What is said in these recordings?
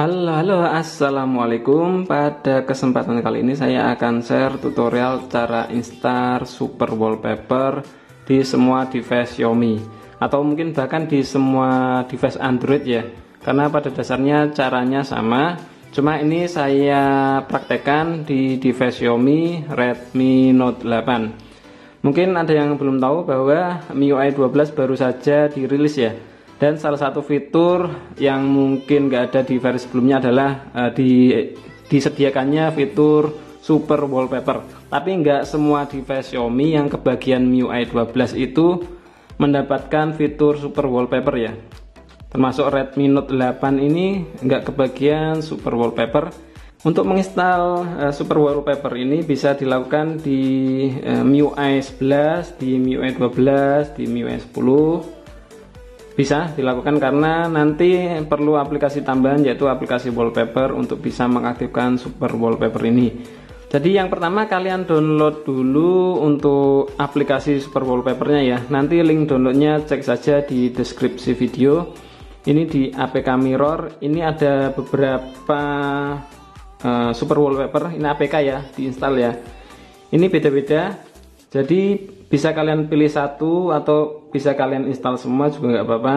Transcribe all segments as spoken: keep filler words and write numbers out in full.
Halo, halo, assalamualaikum. Pada kesempatan kali ini saya akan share tutorial cara install super wallpaper di semua device Xiaomi, atau mungkin bahkan di semua device Android ya, karena pada dasarnya caranya sama, cuma ini saya praktekkan di device Xiaomi Redmi Note delapan. Mungkin ada yang belum tahu bahwa M I U I dua belas baru saja dirilis ya. Dan salah satu fitur yang mungkin nggak ada di versi sebelumnya adalah uh, di, disediakannya fitur super wallpaper. Tapi nggak semua device Xiaomi yang kebagian M I U I dua belas itu mendapatkan fitur super wallpaper ya. Termasuk Redmi Note delapan ini nggak kebagian super wallpaper. Untuk menginstal uh, super wallpaper ini bisa dilakukan di uh, M I U I sebelas, di M I U I dua belas, di M I U I sepuluh. Bisa dilakukan karena nanti perlu aplikasi tambahan, yaitu aplikasi wallpaper untuk bisa mengaktifkan super wallpaper ini. Jadi yang pertama kalian download dulu untuk aplikasi super wallpapernya ya. Nanti link downloadnya cek saja di deskripsi video. Ini di A P K Mirror. Ini ada beberapa uh, super wallpaper. Ini A P K ya, diinstal ya. Ini beda-beda. Jadi bisa kalian pilih satu atau bisa kalian install semua juga nggak apa-apa.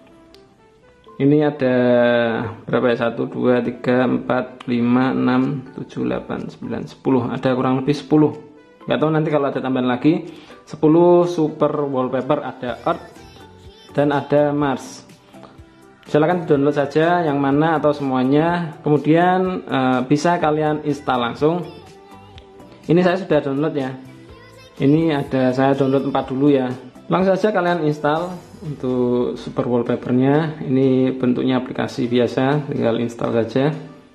Ini ada berapa ya? satu, dua, tiga, empat, lima, enam, tujuh, delapan, sembilan, sepuluh. Ada kurang lebih sepuluh. Nggak tahu nanti kalau ada tambahan lagi. sepuluh super wallpaper, ada Earth dan ada Mars. Silahkan download saja yang mana atau semuanya. Kemudian eh, bisa kalian install langsung. Ini saya sudah download ya. Ini ada saya download empat dulu ya. Langsung saja kalian install untuk super wallpapernya. Ini bentuknya aplikasi biasa, tinggal install saja.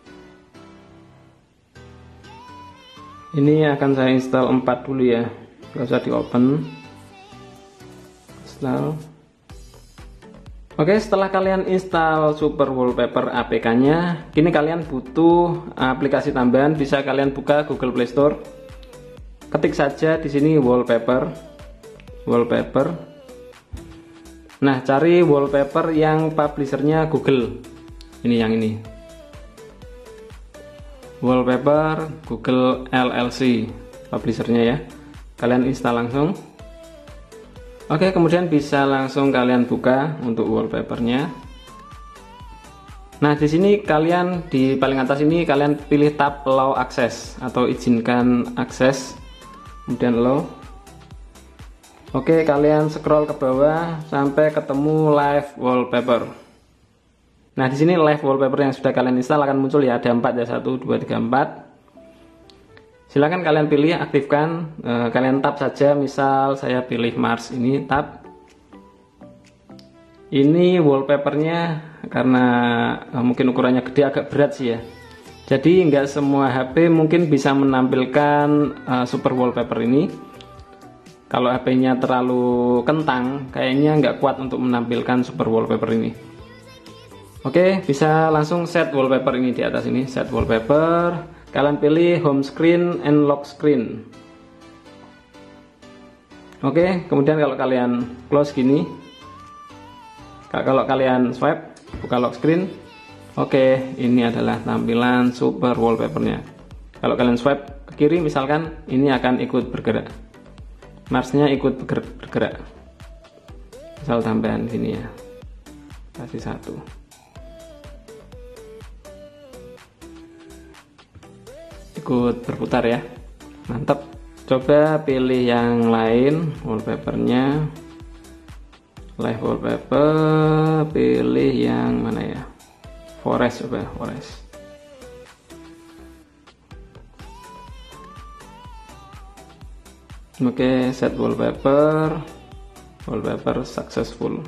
Ini akan saya install empat dulu ya, nggak usah di open. Install. Oke, setelah kalian install super wallpaper A P K-nya, kini kalian butuh aplikasi tambahan. Bisa kalian buka Google Play Store. Ketik saja di sini wallpaper, wallpaper. Nah, cari wallpaper yang publishernya Google. Ini yang ini. Wallpaper Google L L C, publishernya ya. Kalian install langsung. Oke, kemudian bisa langsung kalian buka untuk wallpapernya. Nah, di sini kalian di paling atas ini kalian pilih tab Allow Access atau izinkan akses. Kemudian allow. Oke, kalian scroll ke bawah sampai ketemu live wallpaper. Nah, di sini live wallpaper yang sudah kalian install akan muncul ya, ada empat ya, satu, dua, tiga, empat. Silakan kalian pilih, aktifkan. E, kalian tab saja, misal saya pilih Mars, ini tab. Ini wallpapernya karena e, mungkin ukurannya gede, agak berat sih ya. Jadi nggak semua H P mungkin bisa menampilkan uh, super wallpaper ini. Kalau H P-nya terlalu kentang, kayaknya nggak kuat untuk menampilkan super wallpaper ini. Oke, bisa langsung set wallpaper ini di atas ini, set wallpaper. Kalian pilih home screen and lock screen. Oke, kemudian kalau kalian close gini, kalau kalian swipe, buka lock screen. Oke, ini adalah tampilan super wallpapernya. Kalau kalian swipe ke kiri misalkan, ini akan ikut bergerak. Marsnya ikut bergerak. Misal tambahan sini ya. Kasih satu. Ikut berputar ya. Mantap. Coba pilih yang lain wallpapernya. Live wallpaper, pilih yang mana ya? Forest, coba forest. Oke, set wallpaper, wallpaper successful.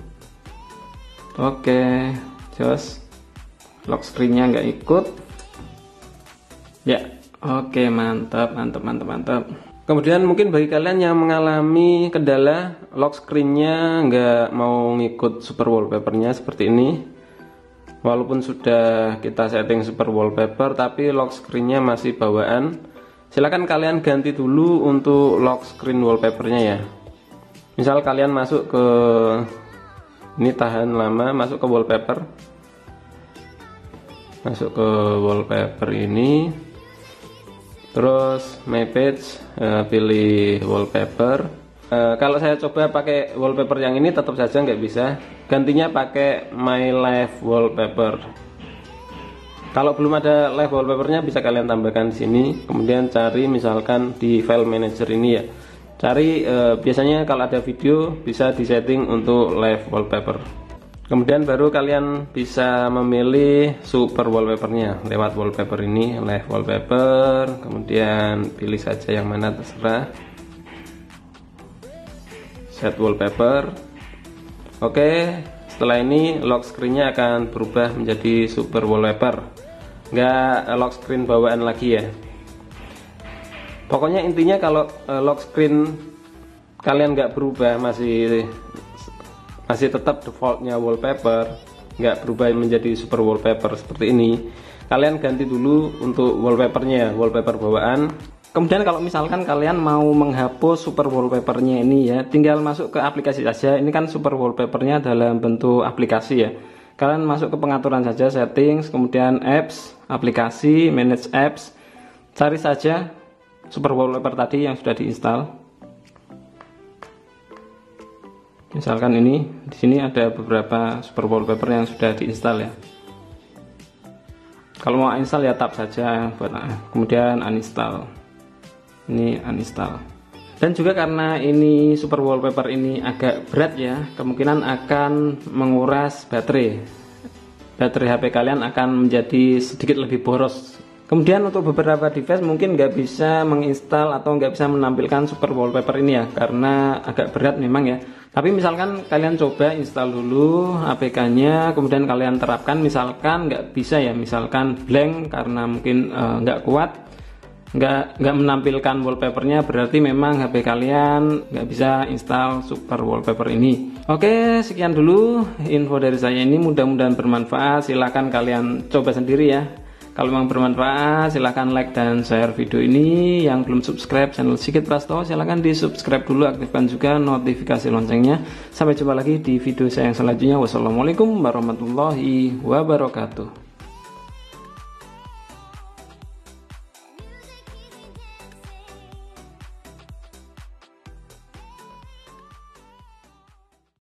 Oke, jos. Lock screen-nya nggak ikut. Ya, oke, mantap, mantap, mantap, mantap. Kemudian mungkin bagi kalian yang mengalami kendala lock screen-nya nggak mau ngikut super wallpapernya seperti ini. Walaupun sudah kita setting super wallpaper tapi lock screen-nya masih bawaan, silakan kalian ganti dulu untuk lock screen wallpapernya ya. Misal kalian masuk ke ini, tahan lama, masuk ke wallpaper. masuk ke wallpaper ini, terus my page, uh, pilih wallpaper. Uh, kalau saya coba pakai wallpaper yang ini tetap saja nggak bisa, gantinya pakai my live wallpaper. Kalau belum ada live wallpapernya bisa kalian tambahkan di sini, kemudian cari misalkan di file manager ini ya, cari uh, biasanya kalau ada video bisa disetting untuk live wallpaper. Kemudian baru kalian bisa memilih super wallpapernya lewat wallpaper ini, live wallpaper, kemudian pilih saja yang mana terserah, set wallpaper. Oke, setelah ini lock screen-nya akan berubah menjadi super wallpaper, nggak lock screen bawaan lagi ya. Pokoknya intinya kalau lock screen kalian nggak berubah, masih masih tetap defaultnya wallpaper, nggak berubah menjadi super wallpaper seperti ini, kalian ganti dulu untuk wallpapernya, wallpaper bawaan. Kemudian kalau misalkan kalian mau menghapus super wallpapernya ini ya, tinggal masuk ke aplikasi saja. Ini kan super wallpapernya dalam bentuk aplikasi ya. Kalian masuk ke pengaturan saja, settings, kemudian apps, aplikasi, manage apps, cari saja super wallpaper tadi yang sudah diinstal. Misalkan ini di sini ada beberapa super wallpaper yang sudah diinstal ya. Kalau mau install ya tap saja buat, kemudian uninstall. Ini uninstall. Dan juga karena ini super wallpaper ini agak berat ya, kemungkinan akan menguras baterai. Baterai H P kalian akan menjadi sedikit lebih boros. Kemudian untuk beberapa device mungkin nggak bisa menginstal atau nggak bisa menampilkan super wallpaper ini ya, karena agak berat memang ya. Tapi misalkan kalian coba install dulu A P K-nya, kemudian kalian terapkan. Misalkan nggak bisa ya, misalkan blank karena mungkin e, nggak kuat, nggak nggak menampilkan wallpapernya, berarti memang H P kalian nggak bisa install super wallpaper ini. Oke, sekian dulu info dari saya ini, mudah-mudahan bermanfaat. Silahkan kalian coba sendiri ya. Kalau memang bermanfaat, silahkan like dan share video ini. Yang belum subscribe channel Sigit Prasto, silahkan di subscribe dulu, aktifkan juga notifikasi loncengnya. Sampai jumpa lagi di video saya yang selanjutnya. Wassalamualaikum warahmatullahi wabarakatuh.